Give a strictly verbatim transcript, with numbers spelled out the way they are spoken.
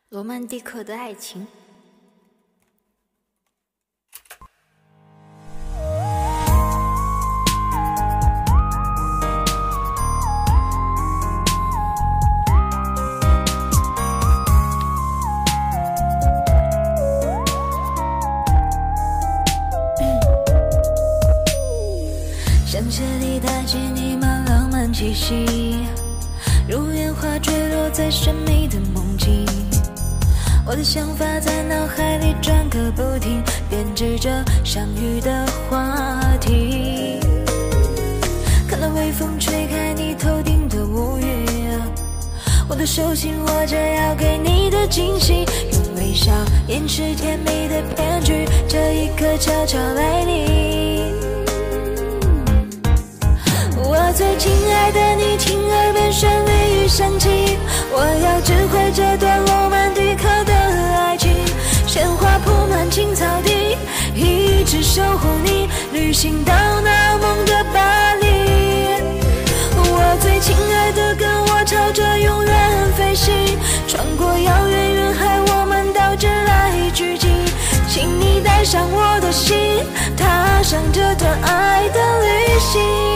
罗曼蒂克的爱情。 香榭里带起弥漫浪漫气息，如烟花坠落在神秘的梦境。我的想法在脑海里转个不停，编织着相遇的话题。看到微风吹开你头顶的乌云，我的手心握着要给你的惊喜，用微笑掩饰甜蜜的骗局，这一刻悄悄来临。我最亲爱的你，听耳边旋律与响起，我要指挥这段罗曼蒂克的爱情。鲜花铺满青草地，一直守护你，旅行到那梦的巴黎。我最亲爱的，跟我朝着永远飞行，穿过遥远远海，我们到这来聚集。请你带上我的心，踏上这段爱的旅行。